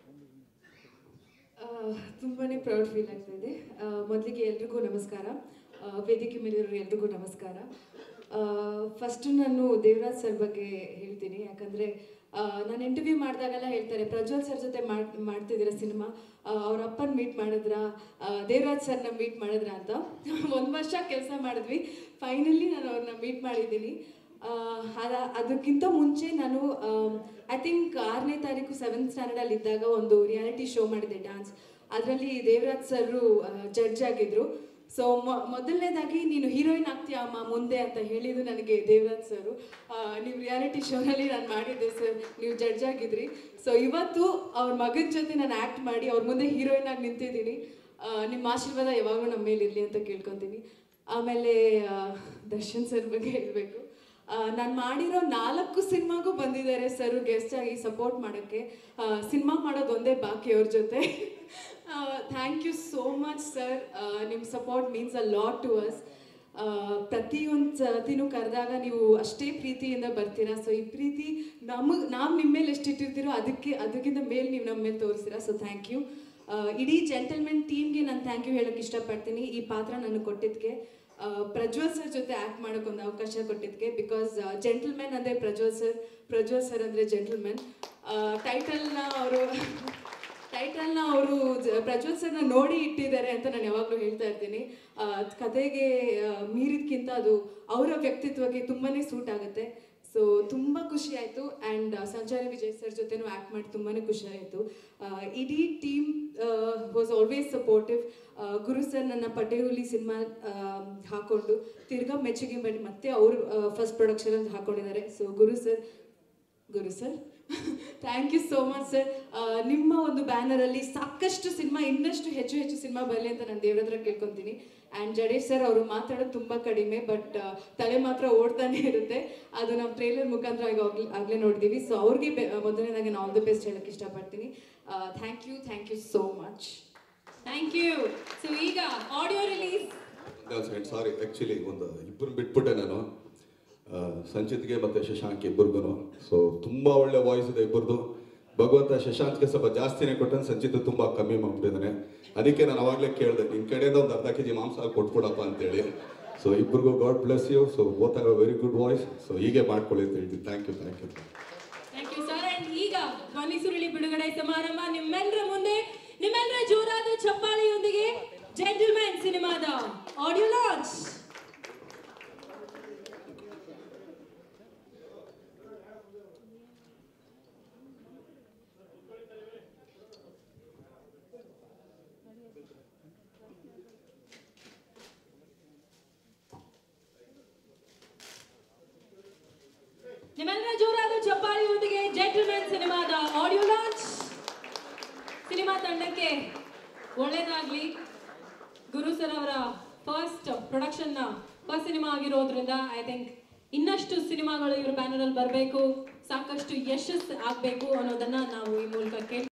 ತುಂಬಾ ಪ್ರೌಡ್ ಫೀಲ್ ಆಗ್ತಾಯಿದೆ. ಮೊದಲಿಗೆ ಎಲ್ರಿಗೂ ನಮಸ್ಕಾರ, ವೇದಿಕೆ ಮೇಲಿರೋರು ಎಲ್ರಿಗೂ ನಮಸ್ಕಾರ. ಫಸ್ಟು ನಾನು ದೇವರಾಜ್ ಸರ್ ಬಗ್ಗೆ ಹೇಳ್ತೀನಿ. ಯಾಕಂದರೆ ನಾನು ಇಂಟರ್ವ್ಯೂ ಮಾಡಿದಾಗೆಲ್ಲ ಹೇಳ್ತಾರೆ, ಪ್ರಜ್ವಲ್ ಸರ್ ಜೊತೆ ಮಾಡ್ತಿದ್ದೀರಾ ಸಿನಿಮಾ, ಅವ್ರ ಅಪ್ಪನ ಮೀಟ್ ಮಾಡಿದ್ರಾ, ದೇವರಾಜ್ ಸರ್ನ ಮೀಟ್ ಮಾಡಿದ್ರಾ ಅಂತ. 1 ವರ್ಷ ಕೆಲಸ ಮಾಡಿದ್ವಿ, ಫೈನಲಿ ನಾನು ಅವ್ರನ್ನ ಮೀಟ್ ಮಾಡಿದ್ದೀನಿ. ಅದಕ್ಕಿಂತ ಮುಂಚೆ ನಾನು ಐ ಥಿಂಕ್ 6ನೇ ತಾರೀಕು 7th ಸ್ಟ್ಯಾಂಡರ್ಡಲ್ಲಿ ಇದ್ದಾಗ ಒಂದು ರಿಯಾಲಿಟಿ ಶೋ ಮಾಡಿದೆ, ಡ್ಯಾನ್ಸ್. ಅದರಲ್ಲಿ ದೇವರಾಜ್ ಸರ್ ಜಡ್ಜ್ ಆಗಿದ್ರು. ಸೊ ಮೊದಲನೇದಾಗಿ ನೀನು ಹೀರೋಯಿನ್ ಆಗ್ತೀಯಾ ಅಮ್ಮ ಮುಂದೆ ಅಂತ ಹೇಳಿದ್ದು ನನಗೆ ದೇವರಾಜ್ ಸರ್. ನೀವು ರಿಯಾಲಿಟಿ ಶೋನಲ್ಲಿ ನಾನು ಮಾಡಿದ್ದೆ ಸರ್, ನೀವು ಜಡ್ಜ್ ಆಗಿದ್ರಿ. ಸೊ ಇವತ್ತು ಅವ್ರ ಮಗನ ಜೊತೆ ನಾನು ಆ್ಯಕ್ಟ್ ಮಾಡಿ ಅವ್ರ ಮುಂದೆ ಹೀರೋಯಿನ್ ಆಗಿ ನಿಂತಿದ್ದೀನಿ. ನಿಮ್ಮ ಆಶೀರ್ವಾದ ಯಾವಾಗಲೂ ನಮ್ಮ ಮೇಲೆ ಇರಲಿ ಅಂತ ಕೇಳ್ಕೊತೀನಿ. ಆಮೇಲೆ ದರ್ಶನ್ ಸರ್ ಬಗ್ಗೆ ಹೇಳಬೇಕು, ನಾನು ಮಾಡಿರೋ 4 ಸಿನಿಮಾಗೂ ಬಂದಿದ್ದಾರೆ ಸರ್ ಗೆಸ್ಟ್ ಆಗಿ ಸಪೋರ್ಟ್ ಮಾಡೋಕ್ಕೆ. ಸಿನಿಮಾ ಮಾಡೋದು ಒಂದೇ ಬಾಕಿ ಅವ್ರ ಜೊತೆ. Thank you so much sir, ನಿಮ್ಮ support means a lot to us. ಪ್ರತಿಯೊಂದು ಸತಿನೂ ಕರೆದಾಗ ನೀವು ಅಷ್ಟೇ ಪ್ರೀತಿಯಿಂದ ಬರ್ತೀರಾ. ಸೊ ಈ ಪ್ರೀತಿ ನಾವು ನಿಮ್ಮ ಮೇಲೆ ಎಷ್ಟು ಇಟ್ಟಿರ್ತೀರೋ ಅದಕ್ಕಿಂತ ಮೇಲೆ ನೀವು ನಮ್ಮ ಮೇಲೆ ತೋರಿಸ್ತೀರಾ. So thank you. ಇಡೀ ಜೆಂಟಲ್ಮೆನ್ ಟೀಮ್ಗೆ ನಾನು ಥ್ಯಾಂಕ್ ಯು ಹೇಳೋಕ್ಕೆ ಇಷ್ಟಪಡ್ತೀನಿ. ಈ ಪಾತ್ರ ನನಗೆ ಕೊಟ್ಟಿದ್ದಕ್ಕೆ, ಪ್ರಜ್ವಲ್ ಸರ್ ಜೊತೆ ಆ್ಯಕ್ಟ್ ಮಾಡೋಕ್ಕೆ ಒಂದು ಅವಕಾಶ ಕೊಟ್ಟಿದ್ದಕ್ಕೆ. ಬಿಕಾಸ್ ಜೆಂಟಲ್ಮೆನ್ ಅಂದರೆ ಪ್ರಜ್ವಲ್ ಸರ್ ಅಂದರೆ ಜೆಂಟಲ್ಮೆನ್. ಟೈಟಲ್ನ ಅವರು ಪ್ರಜ್ವಲ್ ಸರ್ನ ನೋಡಿ ಇಟ್ಟಿದ್ದಾರೆ ಅಂತ ನಾನು ಯಾವಾಗಲೂ ಹೇಳ್ತಾ ಇರ್ತೀನಿ. ಕತೆಗೆ ಮೀರಿದ್ಕಿಂತ ಅದು ಅವರ ವ್ಯಕ್ತಿತ್ವಕ್ಕೆ ತುಂಬಾ ಸೂಟ್ ಆಗುತ್ತೆ. ಸೊ ತುಂಬ ಖುಷಿ ಆಯಿತು. ಆ್ಯಂಡ್ ಸಂಚಾರಿ ವಿಜಯ್ ಸರ್ ಜೊತೆನೂ ಆ್ಯಕ್ಟ್ ಮಾಡಿ ತುಂಬಾ ಖುಷಿ ಆಯಿತು. ಇಡೀ team was always supportive. Guru sir ನನ್ನ ಪಟೇಹುಲಿ ಸಿನಿಮಾ ಹಾಕ್ಕೊಂಡು ತಿರ್ಗಾ ಮೆಚ್ಚುಗೆ ಮಾಡಿ ಮತ್ತೆ ಅವರು ಫಸ್ಟ್ ಪ್ರೊಡಕ್ಷನಲ್ಲಿ ಹಾಕ್ಕೊಂಡಿದ್ದಾರೆ. So Guru sir thank you so much sir. ನಿಮ್ಮ ಒಂದು ಬ್ಯಾನರಲ್ಲಿ ಸಾಕಷ್ಟು ಸಿನಿಮಾ, ಇನ್ನಷ್ಟು ಹೆಚ್ಚು ಸಿನಿಮಾ ಬರಲಿ ಅಂತ ನಾನು ದೇವ್ರ ಹತ್ರ ಕೇಳ್ಕೊತೀನಿ. ಆ್ಯಂಡ್ ಜಡೇಶ್ ಸರ್ ಅವರು ಮಾತಾಡೋದು ತುಂಬ ಕಡಿಮೆ, ಬಟ್ ತಲೆ ಮಾತ್ರ ಓಡ್ತಾನೆ ಇರುತ್ತೆ. ಅದು ನಾವು ಟ್ರೇಲರ್ ಮುಖಾಂತರ ಆಗಲೇ ನೋಡಿದ್ದೀವಿ. ಸೊ ಅವ್ರಿಗೆ ಮೊದಲನೇದಾಗಿ ನಾನು ಆಲ್ ದಿ ಬೆಸ್ಟ್ ಹೇಳೋಕ್ಕೆ ಇಷ್ಟಪಡ್ತೀನಿ. Thank you so much. Thank you. So ಈಗ ಆಡಿಯೋ ರಿಲೀಸ್. ಸಾರಿ, ಆ್ಯಕ್ಚುಲಿ ಒಂದು ಇಬ್ಬರು ಬಿಟ್ಬಿಟ್ಟೆ ನಾನು, ಸಂಚಿತ್ಗೆ ಮತ್ತು ಶಶಾಂಕ್ ಇಬ್ಬರಿಗೂ. ಸೊ ತುಂಬ ಒಳ್ಳೆ ವಾಯ್ಸ್ ಇದೆ ಇಬ್ಬರದು. ಭಗವಂತ ಶಶಾಂಕ್ಗೆ ಸ್ವಲ್ಪ ಜಾಸ್ತಿನೇ ಕೊಟ್ಟನು, ಸಂಚಿತ್ ತುಂಬ ಕಮ್ಮಿ ಮಾಡ್ಬಿಟ್ಟಿದ್ದಾನೆ. ಅದಕ್ಕೆ ನಾನು ಅವಾಗಲೇ ಕೇಳಿದೆ, ನಿನ್ನ ಕಡೆಯಿಂದ ಒಂದು ಅರ್ಧ kg ಮಾಂಸ ಕೊಟ್ಬಿಡಪ್ಪ ಅಂತೇಳಿ. ಸೊ ಇಬ್ಬರಿಗೂ god bless you. So both have a very good voice. So ಹೀಗೆ ಮಾಡ್ಕೊಳ್ಳಿ ಅಂತ ಹೇಳ್ತೀನಿ. Thank you thank you sir. And ಈಗ ಧ್ವನಿ ಸುರುಳಿ ಬಿಡುಗಡೆ ಸಮಾರಂಭ. ನಿಮ್ಮೆಲ್ಲರ ಮುಂದೆ ನಿಮ್ಮೆಲ್ಲರ ಜೋರಾದ ಚಪ್ಪಾಳೆಯೊಂದಿಗೆ ಜೆಂಟಲ್ಮೆನ್ ಸಿನಿಮಾದ ಆಡಿಯೋ ಲಾಂಚ್. ನಿಮ್ಮೆಲ್ಲರ ಜೋರಾದ ಚಪ್ಪಾಳೆಯೊಂದಿಗೆ ಜೆಂಟಲ್ಮೆನ್ ಸಿನಿಮಾದ ಆಡಿಯೋ ಲಾಂಚ್. ಸಿನಿಮಾ ತಂಡಕ್ಕೆ ಒಳ್ಳೇದಾಗ್ಲಿ. ಗುರು ಸರ್ ಅವರ ಫಸ್ಟ್ ಸಿನಿಮಾ ಆಗಿರೋದ್ರಿಂದ ಐ ಥಿಂಕ್ ಇನ್ನಷ್ಟು ಸಿನಿಮಾಗಳು ಇವ್ರ ಬ್ಯಾನರಲ್ಲಿ ಬರಬೇಕು, ಸಾಕಷ್ಟು ಯಶಸ್ಸು ಆಗಬೇಕು ಅನ್ನೋದನ್ನ ನಾವು ಈ ಮೂಲಕ ಕೇಳಿ